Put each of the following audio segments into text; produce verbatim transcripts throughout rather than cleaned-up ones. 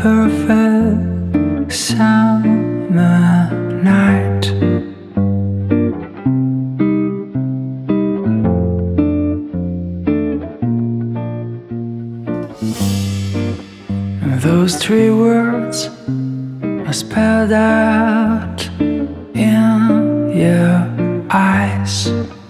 perfect summer night. And those three words are spelled out in your eyes.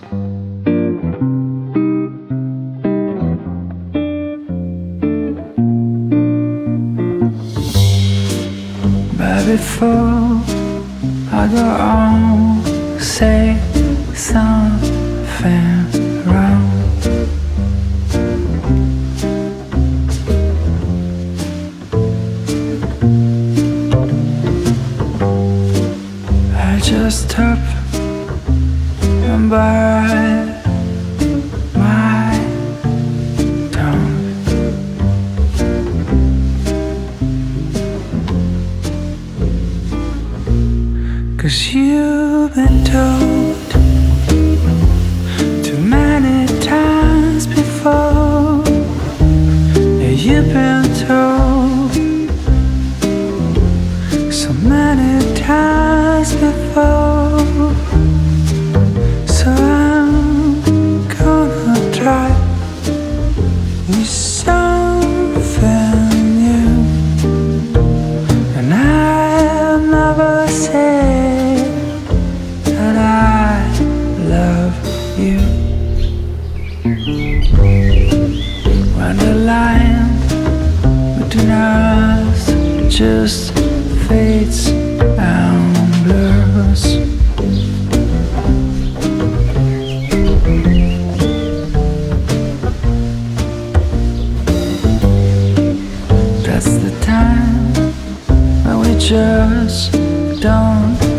But before I go on, say something wrong. I just hope and bite my tongue. 'Cause you've been told too many times before. Yeah, you've been told so many times before. So I'm gonna try with something new. And I'll never say that I love you. When the line between us just fades and blurs, that's the time when we just don't